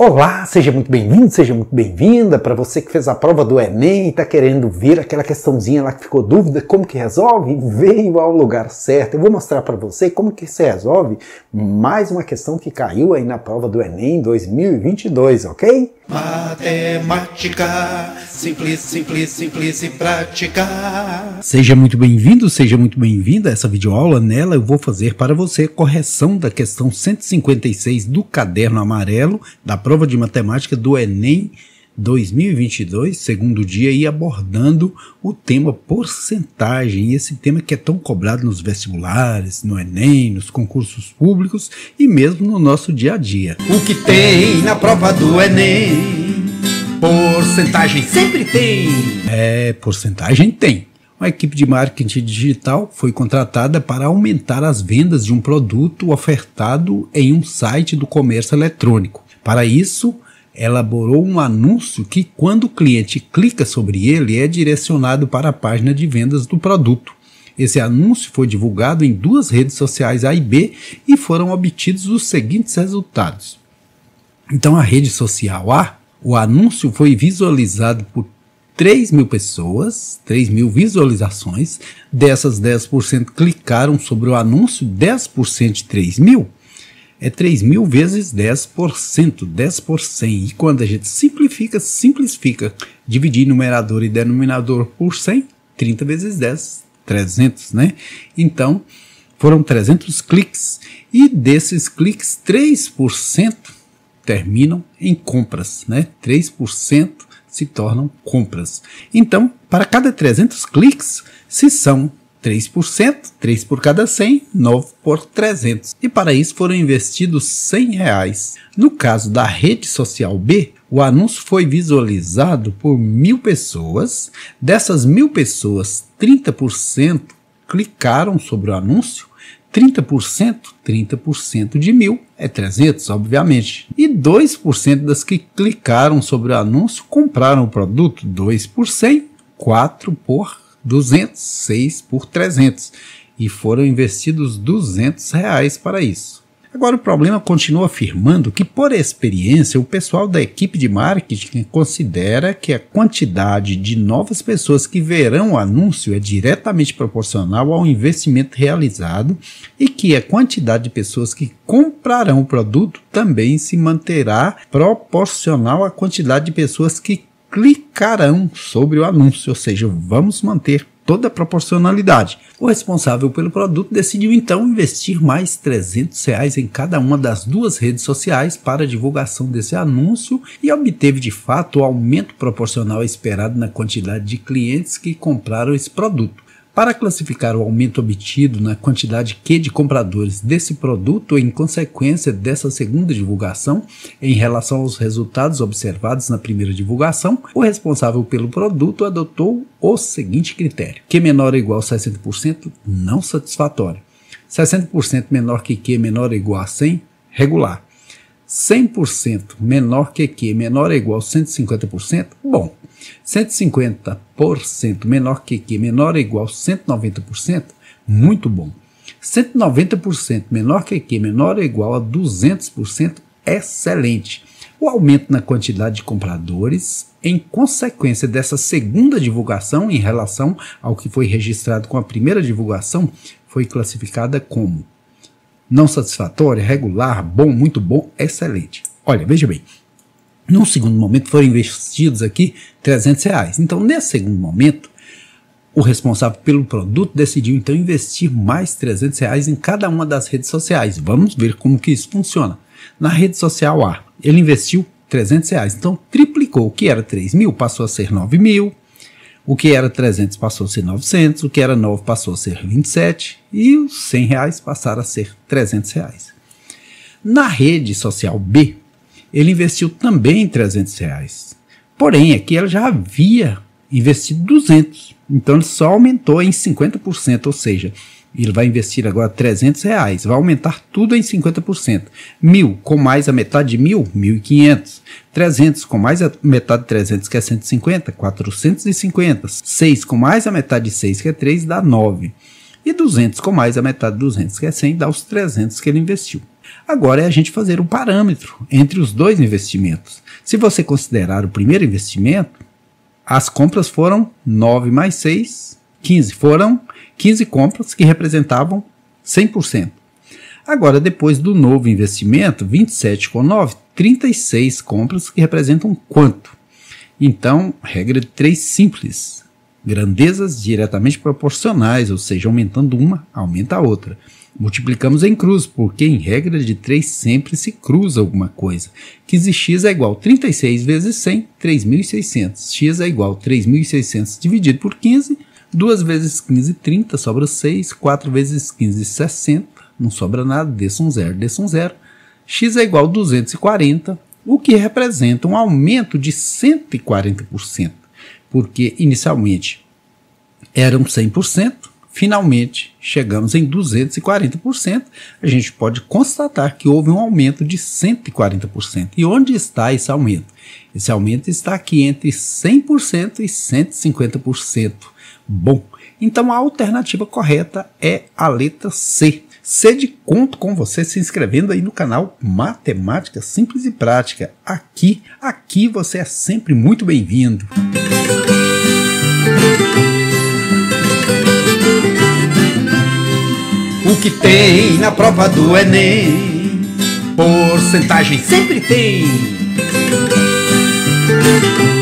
Olá, seja muito bem-vindo, seja muito bem-vinda. Para você que fez a prova do Enem e está querendo ver aquela questãozinha lá que ficou dúvida, como que resolve? Veio ao lugar certo. Eu vou mostrar para você como que se resolve mais uma questão que caiu aí na prova do Enem 2022, ok? Matemática, simples, simples, simples e prática. Seja muito bem-vindo, seja muito bem-vinda a essa videoaula. Nela eu vou fazer para você correção da questão 156 do caderno amarelo da prova de matemática do Enem 2022, segundo dia, e abordando o tema porcentagem, esse tema que é tão cobrado nos vestibulares, no Enem, nos concursos públicos e mesmo no nosso dia a dia. O que tem na prova do Enem? Porcentagem sempre tem. Porcentagem tem. Uma equipe de marketing digital foi contratada para aumentar as vendas de um produto ofertado em um site do comércio eletrônico. Para isso, elaborou um anúncio que, quando o cliente clica sobre ele, é direcionado para a página de vendas do produto. Esse anúncio foi divulgado em duas redes sociais A e B e foram obtidos os seguintes resultados. Então, a rede social A, o anúncio foi visualizado por 3.000 pessoas, 3.000 visualizações. Dessas, 10% clicaram sobre o anúncio. 10% de 3.000 é 3.000 vezes 10%, 10 por 100. E quando a gente simplifica, dividir numerador e denominador por 100, 30 vezes 10, 300, né? Então, foram 300 cliques. E desses cliques, 3% terminam em compras, né? 3% se tornam compras. Então, para cada 300 cliques, se são 3%, 3 por cada 100, 9 por 300. E para isso foram investidos R$100. No caso da rede social B, o anúncio foi visualizado por 1.000 pessoas. Dessas 1.000 pessoas, 30% clicaram sobre o anúncio. 30% de 1.000 é 300, obviamente. E 2% das que clicaram sobre o anúncio compraram o produto. 2 por 100, 4 por 200, 6 por 300. E foram investidos R$200 para isso. Agora o problema continua afirmando que, por experiência, o pessoal da equipe de marketing considera que a quantidade de novas pessoas que verão o anúncio é diretamente proporcional ao investimento realizado e que a quantidade de pessoas que comprarão o produto também se manterá proporcional à quantidade de pessoas que clicarão sobre o anúncio, ou seja, vamos manter toda a proporcionalidade. O responsável pelo produto decidiu então investir mais R$300 em cada uma das duas redes sociais para a divulgação desse anúncio e obteve de fato o aumento proporcional esperado na quantidade de clientes que compraram esse produto. Para classificar o aumento obtido na quantidade Q de compradores desse produto em consequência dessa segunda divulgação, em relação aos resultados observados na primeira divulgação, o responsável pelo produto adotou o seguinte critério: Q menor ou igual a 60%, não satisfatório. 60% menor que Q menor ou igual a 100, regular. 100% menor que Q menor ou igual a 150%, bom. 150% menor que Q menor ou igual a 190%, muito bom. 190% menor que Q menor ou igual a 200%, excelente. O aumento na quantidade de compradores, em consequência dessa segunda divulgação em relação ao que foi registrado com a primeira divulgação, foi classificada como não satisfatória, regular, bom, muito bom, excelente. Olha, veja bem. Num segundo momento foram investidos aqui R$300. Então, nesse segundo momento, o responsável pelo produto decidiu então investir mais R$300 em cada uma das redes sociais. Vamos ver como que isso funciona. Na rede social A, ele investiu R$300. Então, triplicou. O que era 3.000 passou a ser 9.000. O que era 300 passou a ser 900. O que era 9 passou a ser 27. E os R$100 passaram a ser R$300. Na rede social B, ele investiu também R$300. Porém, aqui ele já havia investido 200. Então, ele só aumentou em 50%, ou seja, ele vai investir agora R$300. Vai aumentar tudo em 50%. 1.000 com mais a metade de 1.000, 1.500. 300 com mais a metade de 300, que é 150, 450. 6 com mais a metade de 6, que é 3, dá 9. E 200 com mais a metade de 200, que é 100, dá os 300 que ele investiu. Agora é a gente fazer um parâmetro entre os dois investimentos. Se você considerar o primeiro investimento, as compras foram 9 mais 6, 15. Foram 15 compras que representavam 100%. Agora, depois do novo investimento, 27 com 9, 36 compras que representam quanto? Então, regra de 3 simples. Grandezas diretamente proporcionais, ou seja, aumentando uma, aumenta a outra. Multiplicamos em cruz, porque em regra de 3 sempre se cruza alguma coisa. 15x é igual a 36 vezes 100, 3.600. X é igual a 3.600 dividido por 15. 2 vezes 15, 30, sobra 6. 4 vezes 15, 60. Não sobra nada, desça um zero, desça um zero. X é igual a 240, o que representa um aumento de 140%. Porque inicialmente eram 100%. Finalmente, chegamos em 240%, a gente pode constatar que houve um aumento de 140%. E onde está esse aumento? Esse aumento está aqui entre 100% e 150%. Bom, então a alternativa correta é a letra C. C de conto com você se inscrevendo aí no canal Matemática Simples e Prática. Aqui você é sempre muito bem-vindo. O que tem na prova do Enem, porcentagem sempre tem.